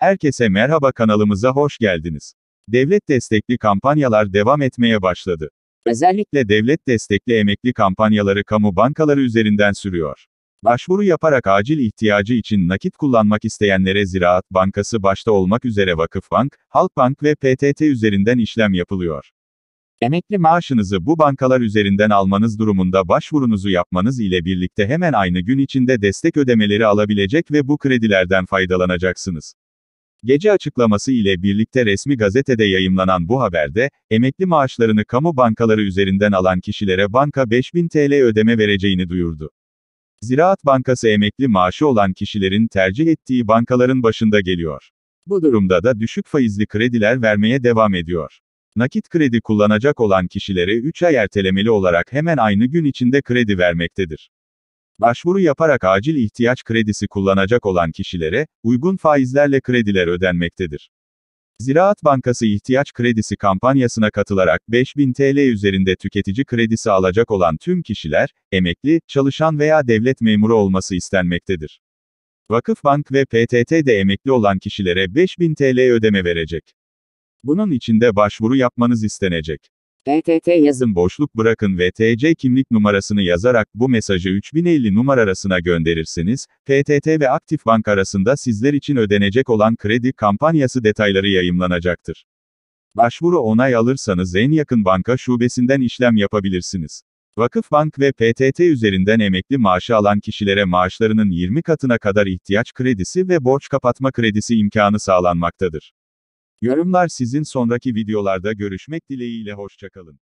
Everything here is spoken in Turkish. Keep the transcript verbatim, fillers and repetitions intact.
Herkese merhaba, kanalımıza hoş geldiniz. Devlet destekli kampanyalar devam etmeye başladı. Özellikle devlet destekli emekli kampanyaları kamu bankaları üzerinden sürüyor. Başvuru yaparak acil ihtiyacı için nakit kullanmak isteyenlere Ziraat Bankası başta olmak üzere Vakıfbank, Halkbank ve P T T üzerinden işlem yapılıyor. Emekli maaşınızı bu bankalar üzerinden almanız durumunda başvurunuzu yapmanız ile birlikte hemen aynı gün içinde destek ödemeleri alabilecek ve bu kredilerden faydalanacaksınız. Gece açıklaması ile birlikte resmi gazetede yayımlanan bu haberde, emekli maaşlarını kamu bankaları üzerinden alan kişilere banka beş bin T L ödeme vereceğini duyurdu. Ziraat Bankası emekli maaşı olan kişilerin tercih ettiği bankaların başında geliyor. Bu durumda da düşük faizli krediler vermeye devam ediyor. Nakit kredi kullanacak olan kişilere üç ay ertelemeli olarak hemen aynı gün içinde kredi vermektedir. Başvuru yaparak acil ihtiyaç kredisi kullanacak olan kişilere, uygun faizlerle krediler ödenmektedir. Ziraat Bankası ihtiyaç kredisi kampanyasına katılarak beş bin T L üzerinde tüketici kredisi alacak olan tüm kişiler, emekli, çalışan veya devlet memuru olması istenmektedir. Vakıfbank ve P T T de emekli olan kişilere beş bin T L ödeme verecek. Bunun için de başvuru yapmanız istenecek. P T T yazın boşluk bırakın ve T C kimlik numarasını yazarak bu mesajı üç bin elli numara arasına gönderirseniz, P T T ve Aktifbank arasında sizler için ödenecek olan kredi kampanyası detayları yayımlanacaktır. Başvuru onay alırsanız en yakın banka şubesinden işlem yapabilirsiniz. Vakıfbank ve P T T üzerinden emekli maaşı alan kişilere maaşlarının yirmi katına kadar ihtiyaç kredisi ve borç kapatma kredisi imkanı sağlanmaktadır. Yorumlar sizin. Sonraki videolarda görüşmek dileğiyle, hoşça kalın.